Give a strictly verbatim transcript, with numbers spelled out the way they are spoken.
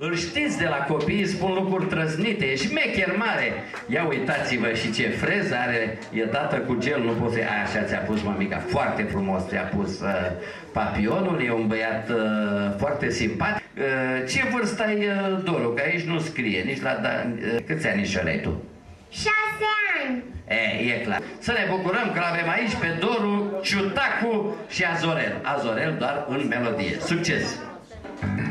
Îl știți de la copii, spun lucruri trăznite, e șmecher mare. Ia uitați-vă și ce freză are, e dată cu gel, nu poți să... A, așa ți-a pus mamica, foarte frumos ți-a pus uh, papionul, e un băiat uh, foarte simpatic. Uh, ce vârstă ai, uh, Doru? Că aici nu scrie, nici la... Da, uh, câți anișori ai tu? Șase ani. E, e clar. Să ne bucurăm că l-avem aici pe Doru, Ciutacu și Azorel. Azorel doar în melodie. Succes!